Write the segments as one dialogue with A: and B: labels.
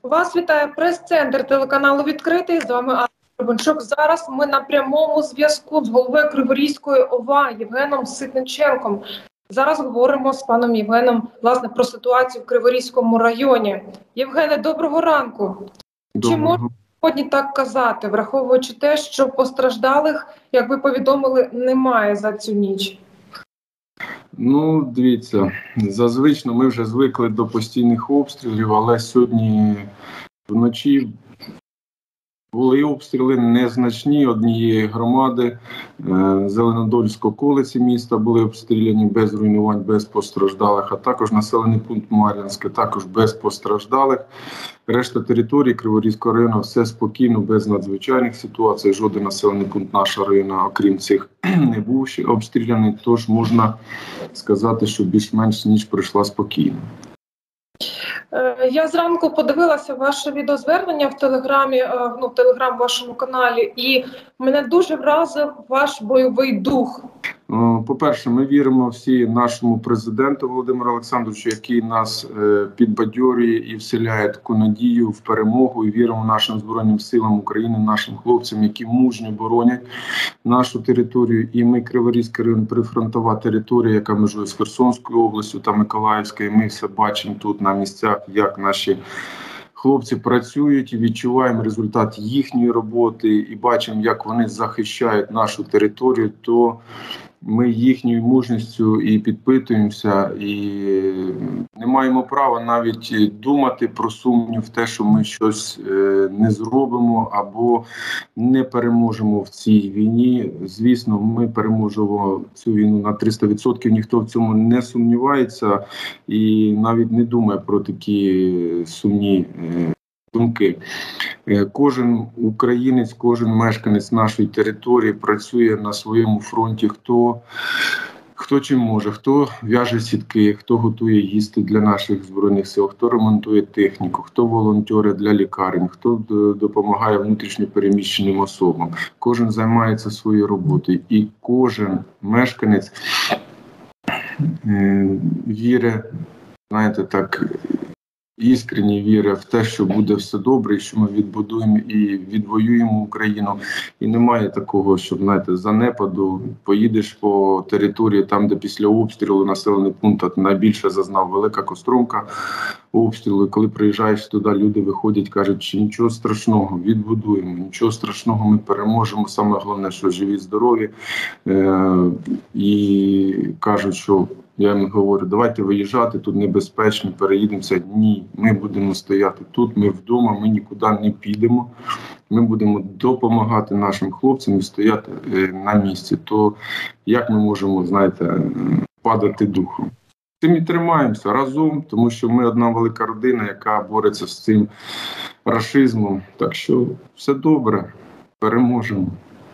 A: Вас вітає прес-центр телеканалу «Відкритий». З вами Анна Гребенчук. Зараз ми на прямому зв'язку з головою Криворізької ОВА Євгеном Ситниченком. Зараз говоримо з паном Євгеном, власне, про ситуацію в Криворізькому районі. Євгене, доброго ранку. Чи можна сьогодні так казати, враховуючи те, що постраждалих, як ви повідомили, немає за цю ніч?
B: Ну, дивіться, зазвично ми вже звикли до постійних обстрілів, але сьогодні вночі були обстріли незначні однієї громади. Зеленодольської околиці міста були обстріляні без руйнувань, без постраждалих, а також населений пункт Мар'янське, також без постраждалих. Решта території Криворізького району все спокійно, без надзвичайних ситуацій. Жоден населений пункт нашого району, окрім цих, не був ще обстріляний, тож можна сказати, що більш-менш ніч пройшла спокійно.
A: Я зранку подивилася ваше відеозвернення в Телеграмі, в Телеграм вашому каналі, і мене дуже вразив ваш бойовий дух.
B: По-перше, ми віримо всі нашому президенту Володимиру Олександровичу, який нас підбадьорює і вселяє таку надію в перемогу. І віримо нашим Збройним силам України, нашим хлопцям, які мужньо боронять нашу територію. І ми, Криворізький район, прифронтова територія, яка межує з Херсонською областю та Миколаївською. Ми все бачимо тут на місцях, як наші хлопці працюють, і відчуваємо результат їхньої роботи, і бачимо, як вони захищають нашу територію, то ми їхньою мужністю і підпитуємося, і не маємо права навіть думати про сумнів в те, що ми щось не зробимо або не переможемо в цій війні. Звісно, ми переможемо цю війну на 300%, ніхто в цьому не сумнівається і навіть не думає про такі сумні думки. Кожен українець, кожен мешканець нашої території працює на своєму фронті, хто чим може, хто в'яже сітки, хто готує їсти для наших Збройних сил, хто ремонтує техніку, хто волонтери для лікарень, хто допомагає внутрішньо переміщеним особам. Кожен займається своєю роботою, і кожен мешканець вірить, знаєте, так, іскренні віри в те, що буде все добре, і що ми відбудуємо і відвоюємо Україну. І немає такого, щоб, знаєте, занепаду, поїдеш по території, там, де після обстрілу населений пункт найбільше зазнав Велика Костромка обстрілу. І коли приїжджаєш туди, люди виходять, кажуть, що нічого страшного, відбудуємо, нічого страшного, ми переможемо. Саме головне, що живі, здорові. І кажуть, що я їм говорю, давайте виїжджати, тут небезпечно, переїдемося. Ні, ми будемо стояти тут, ми вдома, ми нікуди не підемо. Ми будемо допомагати нашим хлопцям і стояти на місці. То як ми можемо, знаєте, падати духом? Тим і тримаємося разом, тому що ми одна велика родина, яка бореться з цим рашизмом. Так що все добре, переможемо.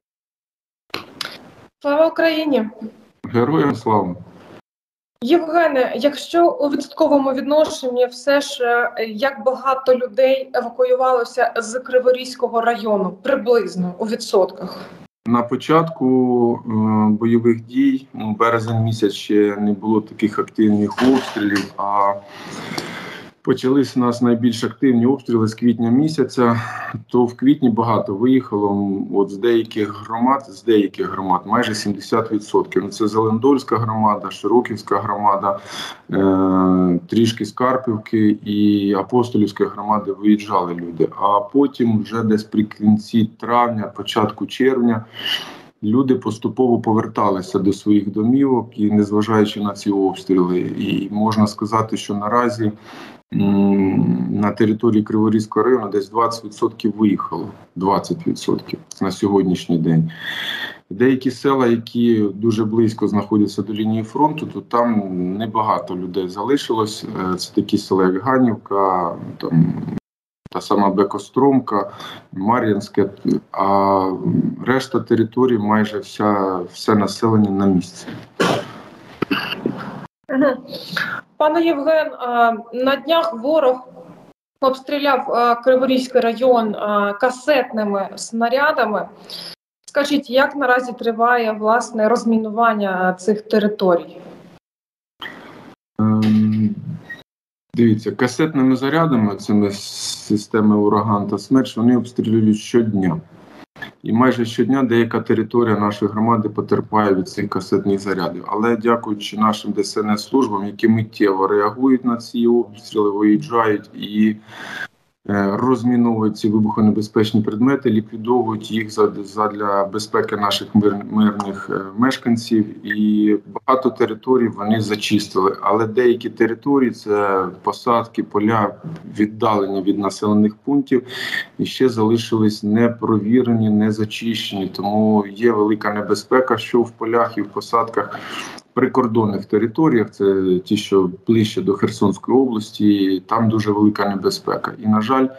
A: Слава Україні!
B: Героям слава!
A: Євгене, якщо у відсотковому відношенні все ж, як багато людей евакуювалося з Криворізького району, приблизно у відсотках?
B: На початку бойових дій, березень місяць, ще не було таких активних обстрілів, а почались у нас найбільш активні обстріли з квітня місяця, то в квітні багато виїхало з деяких громад, майже 70%. Це Зеленодольська громада, Широківська громада, трішки з Карпівки і Апостолівської громади виїжджали люди. А потім вже десь при кінці травня, початку червня, люди поступово поверталися до своїх домівок, і незважаючи на ці обстріли. І можна сказати, що наразі на території Криворізького району десь 20% виїхало. 20% на сьогоднішній день. Деякі села, які дуже близько знаходяться до лінії фронту, то там небагато людей залишилось. Це такі села, як Ганівка, там, та сама Бекостромка, Мар'янське, а решта території, майже все населення на місці.
A: Пане Євген, на днях ворог обстріляв Криворізький район касетними снарядами. Скажіть, як наразі триває, власне, розмінування цих територій?
B: Дивіться, касетними зарядами, цими системи «Ураган» та «Смерч», вони обстрілюють щодня. І майже щодня деяка територія нашої громади потерпає від цих касетних зарядів. Але дякуючи нашим ДСНС-службам, які миттєво реагують на ці обстріли, виїжджають і розміновують ці вибухонебезпечні предмети, ліквідовують їх задля безпеки наших мирних мешканців. І багато територій вони зачистили. Але деякі території, це посадки, поля, віддалені від населених пунктів, і ще залишились непровірені, не зачищені. Тому є велика небезпека, що в полях і в посадках прикордонних територіях, це ті, що ближче до Херсонської області, там дуже велика небезпека. І, на жаль,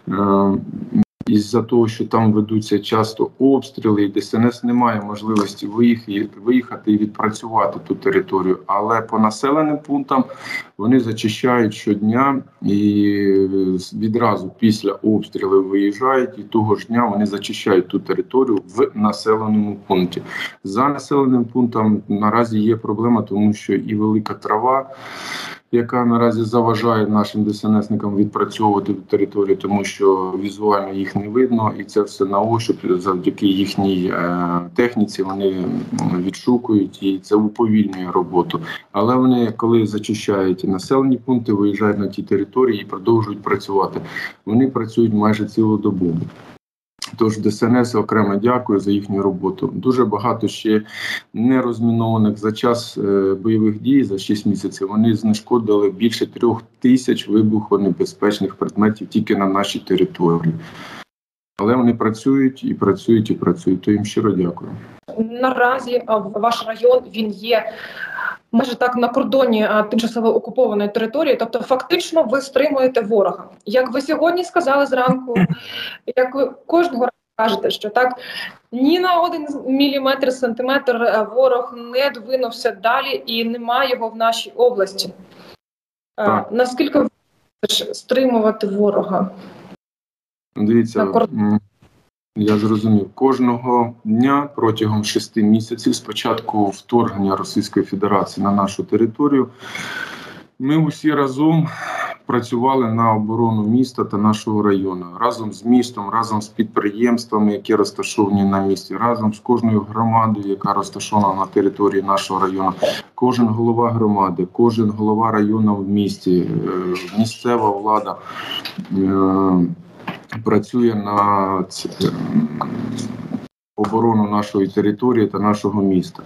B: із-за того, що там ведуться часто обстріли, і ДСНС не має можливості виїхати і відпрацювати ту територію. Але по населеним пунктам вони зачищають щодня і відразу після обстрілів виїжджають, і того ж дня вони зачищають ту територію в населеному пункті. За населеним пунктом наразі є проблема, тому що і велика трава, яка наразі заважає нашим ДСНСникам відпрацьовувати територію, тому що візуально їх не видно, і це все на ощуп, завдяки їхній техніці вони відшукують, і це уповільнює роботу. Але вони, коли зачищають населені пункти, виїжджають на ті території і продовжують працювати. Вони працюють майже цілодобово. Тож ДСНС окремо дякую за їхню роботу. Дуже багато ще нерозмінованих за час бойових дій, за 6 місяців, вони знешкодили більше 3000 вибухонебезпечних предметів тільки на нашій території. Але вони працюють і працюють і працюють, то їм щиро дякую.
A: Наразі ваш район, він є майже так на кордоні тимчасово окупованої території, тобто фактично ви стримуєте ворога. Як ви сьогодні сказали зранку, як ви кожного разу кажете, що так ні на 1 міліметр, сантиметр ворог не двинувся далі і немає його в нашій області. Наскільки ви будете стримувати ворога?
B: Дивіться, я зрозумів, кожного дня протягом 6 місяців з початку вторгнення Російської Федерації на нашу територію ми усі разом працювали на оборону міста та нашого району. Разом з містом, разом з підприємствами, які розташовані на місці, разом з кожною громадою, яка розташована на території нашого району. Кожен голова громади, кожен голова району в місті, місцева влада працює на оборону нашої території та нашого міста.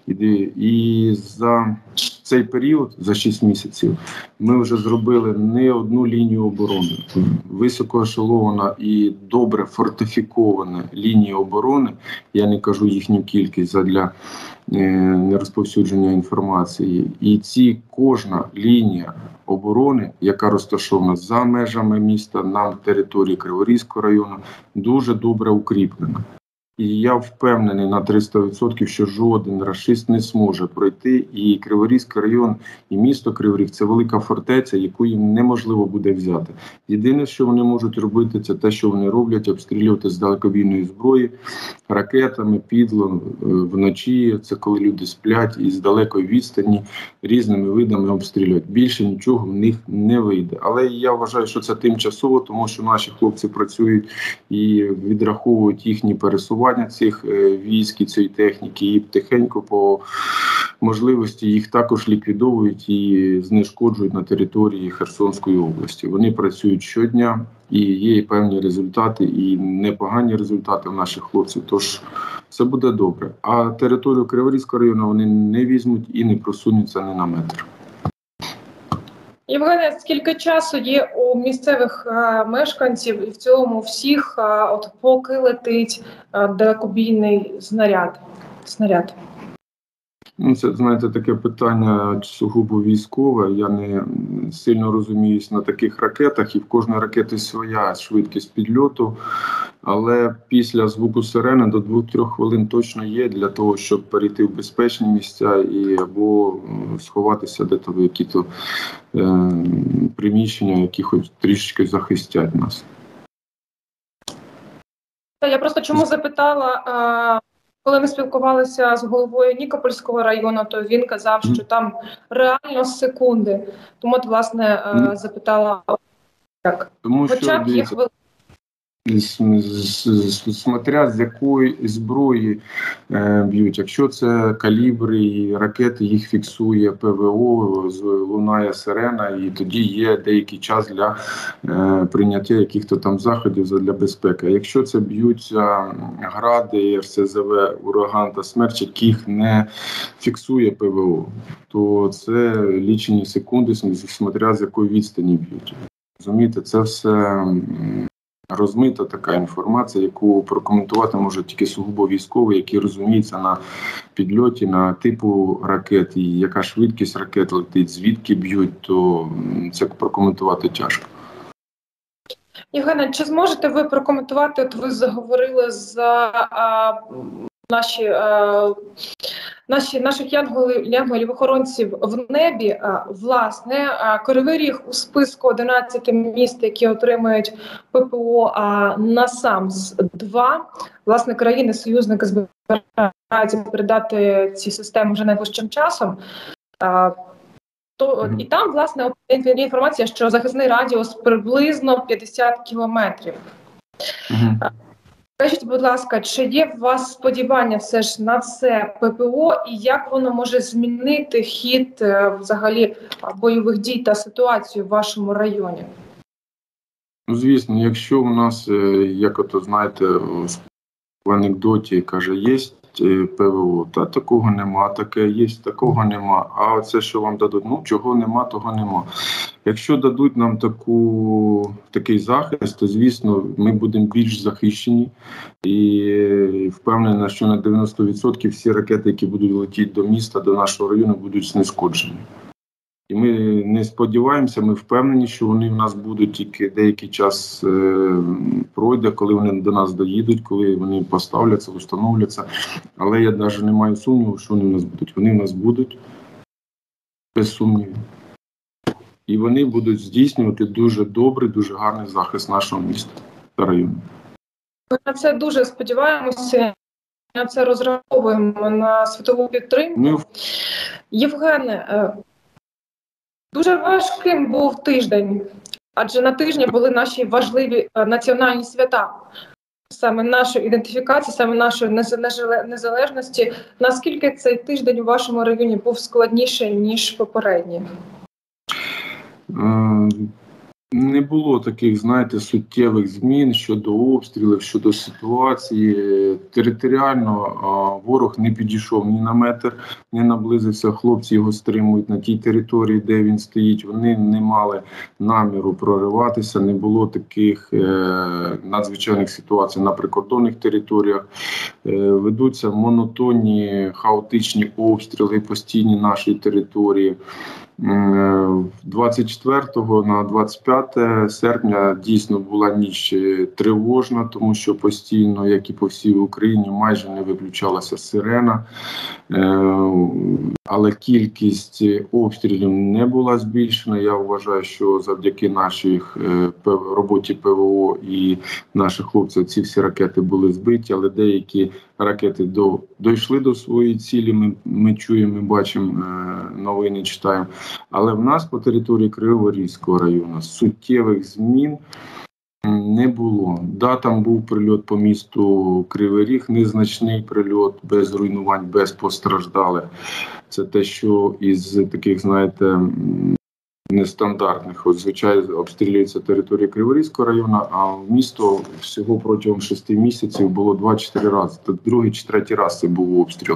B: І за цей період, за 6 місяців, ми вже зробили не одну лінію оборони. Високоешелована і добре фортифікована лінія оборони, я не кажу їхню кількість задля нерозповсюдження інформації. І кожна лінія оборони, яка розташована за межами міста, на території Криворізького району, дуже добре укріплена. І я впевнений на 300%, що жоден рашист не зможе пройти. І Криворізький район, і місто Кривий Ріг – це велика фортеця, яку їм неможливо буде взяти. Єдине, що вони можуть робити, це те, що вони роблять – обстрілювати з далекобійної зброї, ракетами, підло, вночі. Це коли люди сплять і з далекої відстані різними видами обстрілюють. Більше нічого в них не вийде. Але я вважаю, що це тимчасово, тому що наші хлопці працюють і відраховують їхні пересування цих військ і цієї техніки, і тихенько по можливості їх також ліквідовують і знешкоджують на території Херсонської області. Вони працюють щодня, і є певні результати, і непогані результати в наших хлопців, тож все буде добре. А територію Криворізького району вони не візьмуть і не просунуться ні на метр.
A: Євгене, скільки часу є у місцевих мешканців і в цілому всіх, поки летить далекобійний снаряд?
B: Це, знаєте, таке питання сугубо військове. Я не сильно розуміюсь на таких ракетах, і в кожної ракети своя швидкість підльоту. Але після звуку сирени до 2-3 хвилин точно є для того, щоб перейти в безпечні місця і або сховатися де-то в які-то приміщення, які хоч трішечки захистять нас.
A: Я просто чому запитала, Коли ми спілкувалися з головою Нікопольського району, то він казав, що там реально секунди. Тому, от, власне, запитала, як.
B: Тому що,
A: Хоча б є хвилини.
B: Смотря з якої зброї б'ють. Якщо це калібри і ракети, їх фіксує ПВО, лунає сирена, і тоді є деякий час для прийняття якихось там заходів для безпеки. А якщо це б'ються гради, РСЗВ, ураган та смерч, яких не фіксує ПВО, то це лічені секунди, смотря з якої відстані б'ють. Розумієте, це все розмита така інформація, яку прокоментувати може тільки сугубо військовий, який розуміється на підльоті, на типу ракет, і яка швидкість ракет летить, звідки б'ють, то це прокоментувати тяжко.
A: Євгене, чи зможете ви прокоментувати, от ви заговорили за наших янголів-охоронців в небі, власне, Кривий Ріг у списку 11 міст, які отримують ППО NASAMS-2. Власне, країни-союзники збираються передати ці системи вже найближчим часом. І там, власне, інформація, що захисний радіус приблизно 50 кілометрів. Скажіть, будь ласка, чи є у вас сподівання все ж на це ППО, і як воно може змінити хід взагалі бойових дій та ситуацію в вашому районі?
B: Ну, звісно, якщо у нас, як ото знаєте, в анекдоті каже, є ПВО, та такого нема, таке є, такого нема, а оце, що вам дадуть, ну, чого нема, того нема. Якщо дадуть нам такий захист, то, звісно, ми будемо більш захищені і впевнений, що на 90% всі ракети, які будуть летіти до міста, до нашого району, будуть знешкоджені. І ми не сподіваємося, ми впевнені, що вони в нас будуть, тільки деякий час пройде, коли вони до нас доїдуть, коли вони поставляться, встановляться. Але я навіть не маю сумніву, що вони в нас будуть. Вони в нас будуть, без сумнівів. І вони будуть здійснювати дуже добрий, дуже гарний захист нашого міста та району.
A: Ми на це дуже сподіваємося, на це розраховуємо, на світову підтримку. Євгене, дуже важким був тиждень, адже на тижні були наші важливі національні свята. Саме нашої ідентифікації, саме нашої незалежності. Наскільки цей тиждень у вашому районі був складніший, ніж попередній?
B: Не було таких, знаєте, суттєвих змін щодо обстрілів, щодо ситуації. Територіально ворог не підійшов ні на метр, не наблизився. Хлопці його стримують на тій території, де він стоїть. Вони не мали наміру прориватися, не було таких надзвичайних ситуацій на прикордонних територіях. Ведуться монотонні, хаотичні обстріли постійні нашої території. 24 на 25 серпня дійсно була ніч тривожна, тому що постійно, як і по всій Україні, майже не виключалася сирена. Але кількість обстрілів не була збільшена. Я вважаю, що завдяки нашій роботі ПВО і наших хлопців ці всі ракети були збиті, але деякі ракети дійшли до своєї цілі, ми чуємо, ми бачимо, новини читаємо. Але в нас по території Криворізького району суттєвих змін не було. Да, там був прильот по місту Кривий Ріг, незначний прильот, без руйнувань, без постраждалих. Це те, що із таких, знаєте, нестандартних. От, звичайно, обстрілюється територія Криворізького району, а в місто всього протягом 6 місяців було 2-4 рази. Тобто другий чи третій раз це був обстріл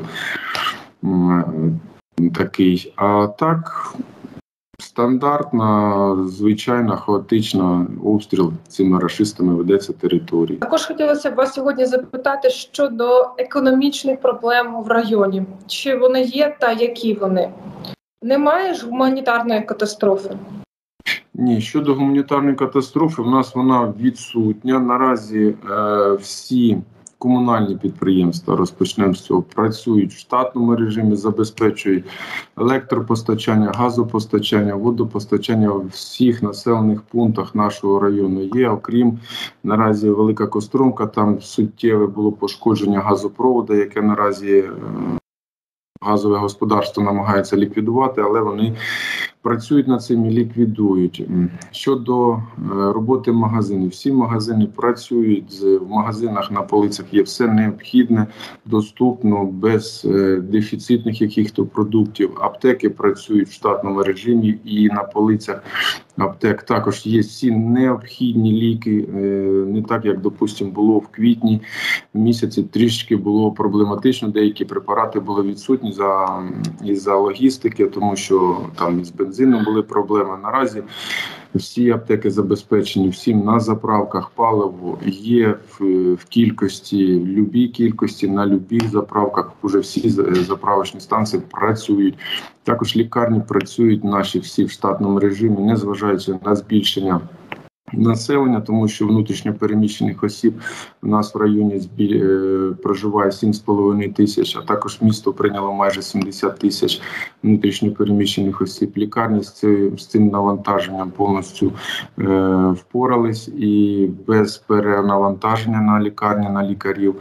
B: такий. А так, стандартна, звичайна, хаотична обстріл цими рашистами ведеться території.
A: Також хотілося б вас сьогодні запитати щодо економічних проблем в районі. Чи вони є та які вони? Немає ж гуманітарної катастрофи?
B: Ні, щодо гуманітарної катастрофи, в нас вона відсутня. Наразі всі комунальні підприємства, розпочнемо з цього, працюють в штатному режимі, забезпечують електропостачання, газопостачання, водопостачання в всіх населених пунктах нашого району є, окрім наразі Велика Костромка, там суттєве було пошкодження газопроводу, яке наразі газове господарство намагається ліквідувати, але вони працюють над цим і ліквідують. Щодо роботи магазинів, всі магазини працюють, в магазинах на полицях є все необхідне, доступно, без дефіцитних якихось продуктів. Аптеки працюють в штатному режимі і на полицях аптек також є всі необхідні ліки, не так, як, допустимо, було в квітні місяці, трішки було проблематично, деякі препарати були відсутні із-за логістики, тому що там із бензином були проблеми. Наразі всі аптеки забезпечені, всім на заправках паливо є в кількості, любій кількості, на любих заправках, вже всі заправочні станції працюють. Також лікарні працюють наші всі в штатному режимі, незважаючи на збільшення населення, тому що внутрішньо переміщених осіб у нас в районі проживає 7,5 тисяч, а також місто прийняло майже 70 тисяч внутрішньо переміщених осіб. Лікарні з цим навантаженням повністю впорались, і без перенавантаження на лікарні, на лікарів.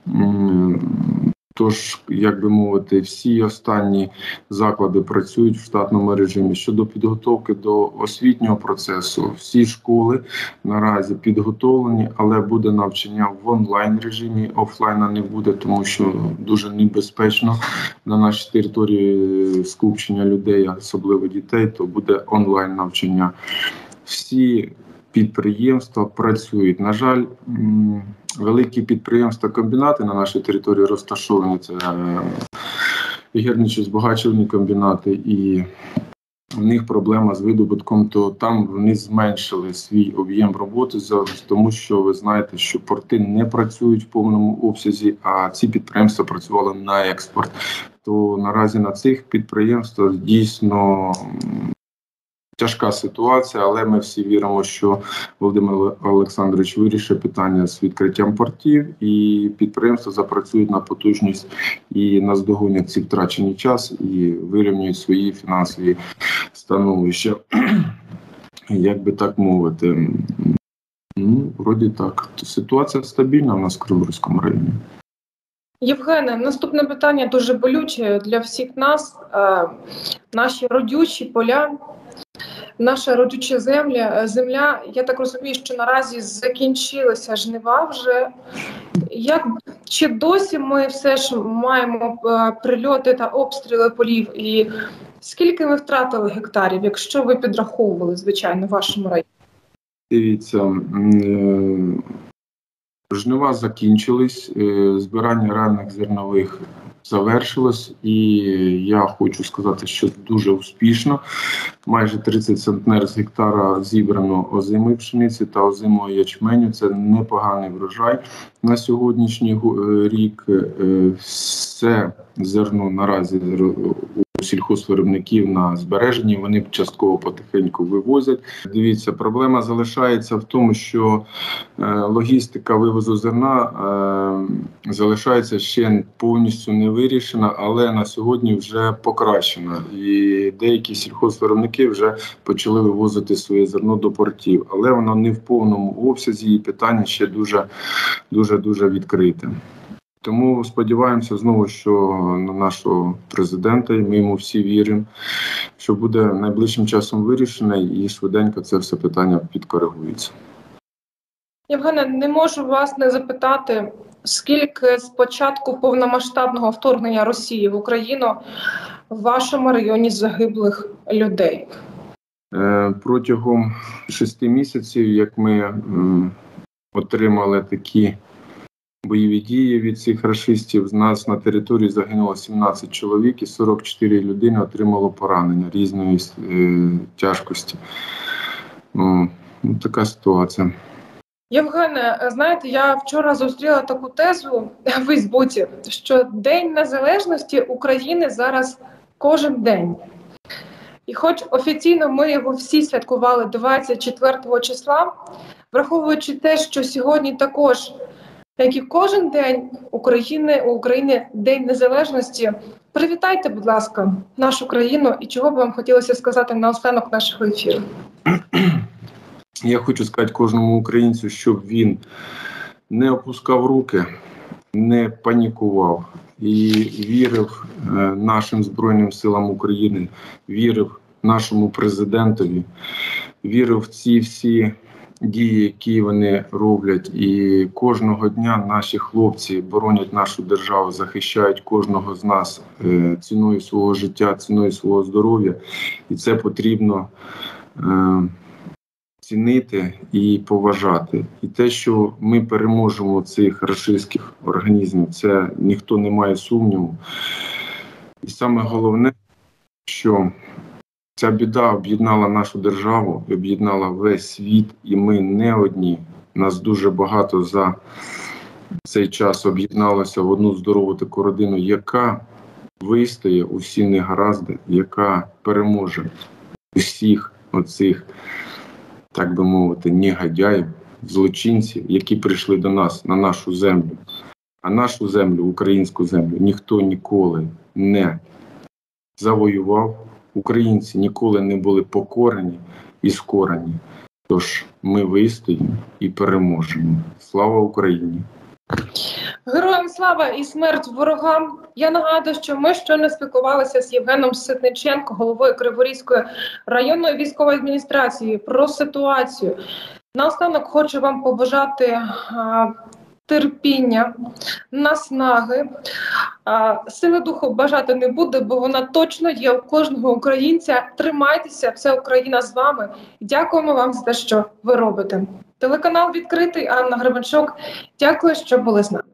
B: Тож, як би мовити, всі останні заклади працюють в штатному режимі. Щодо підготовки до освітнього процесу, всі школи наразі підготовлені, але буде навчання в онлайн-режимі, офлайна не буде, тому що дуже небезпечно на нашій території скупчення людей, особливо дітей, то буде онлайн-навчання. Всі підприємства працюють. На жаль, великі підприємства, комбінати на нашій території розташовані, це гірничо-збагачувальні комбінати, і в них проблема з видобутком, то там вони зменшили свій об'єм роботи, тому що ви знаєте, що порти не працюють в повному обсязі, а ці підприємства працювали на експорт. То наразі на цих підприємствах дійсно тяжка ситуація, але ми всі віримо, що Володимир Олександрович вирішить питання з відкриттям портів, і підприємства запрацюють на потужність і наздогонять ці втрачені час і вирівнюють свої фінансові становища. Як би так мовити, вроді так. Ситуація стабільна в нас в Криворізькому районі.
A: Євгене, наступне питання дуже болюче для всіх нас. Наші родючі поля, наша родюча земля, я так розумію, що наразі закінчилися жнива вже. Чи досі ми все ж маємо прильоти та обстріли полів? І скільки ми втратили гектарів, якщо ви підраховували, звичайно, в вашому районі?
B: Дивіться, жнива закінчились, збирання ранніх зернових завершилось, і я хочу сказати, що дуже успішно. Майже 30 центнер з гектара зібрано озимої пшениці та озимого ячменю. Це непоганий врожай на сьогоднішній рік. Все зерно наразі у сільхозвиробників на збереженні, вони частково потихеньку вивозять. Дивіться, проблема залишається в тому, що логістика вивозу зерна залишається ще повністю не вирішена, але на сьогодні вже покращена. І деякі сільхозвиробники вже почали вивозити своє зерно до портів, але воно не в повному обсязі, і питання ще дуже відкрите. Тому сподіваємося знову, що на нашого президента, і ми йому всі віримо, що буде найближчим часом вирішене і швиденько це все питання підкоригується.
A: Євгене, не можу вас не запитати, скільки з початку повномасштабного вторгнення Росії в Україну в вашому районі загиблих людей?
B: Протягом 6 місяців, як ми отримали такі бойові дії від цих рашистів, з нас на території загинуло 17 чоловік і 44 людини отримало поранення різної тяжкості. Така ситуація.
A: Євгене, знаєте, я вчора зустріла таку тезу в Фейсбуці, що День Незалежності України зараз кожен день. І хоч офіційно ми його всі святкували 24 числа, враховуючи те, що сьогодні також як і кожен день у України День Незалежності. Привітайте, будь ласка, нашу країну, і чого б вам хотілося сказати наостанок нашого ефіру?
B: Я хочу сказати кожному українцю, щоб він не опускав руки, не панікував і вірив нашим Збройним силам України, вірив нашому президентові, вірив в ці всі дії, які вони роблять. І кожного дня наші хлопці боронять нашу державу, захищають кожного з нас ціною свого життя, ціною свого здоров'я. І це потрібно цінити і поважати. І те, що ми переможемо цих рашистських організмів, це ніхто не має сумніву. І саме головне, що ця біда об'єднала нашу державу, об'єднала весь світ, і ми не одні. Нас дуже багато за цей час об'єдналося в одну здорову таку родину, яка вистоє у всі негаразди, яка переможе усіх оцих, так би мовити, негодяїв, злочинців, які прийшли до нас, на нашу землю. А нашу землю, українську землю, ніхто ніколи не завоював. Українці ніколи не були покорені і скорені. Тож ми вистоїмо і переможемо. Слава Україні!
A: Героям слава і смерть ворогам! Я нагадую, що ми щойно спілкувалися з Євгеном Ситниченко, головою Криворізької районної військової адміністрації, про ситуацію. Наостанок хочу вам побажати терпіння, наснаги. Сили духу бажати не буде, бо вона точно є у кожного українця. Тримайтеся, вся Україна з вами. Дякуємо вам за те, що ви робите. Телеканал «Відкритий», Анна Гребенщук. Дякую, що були з нами.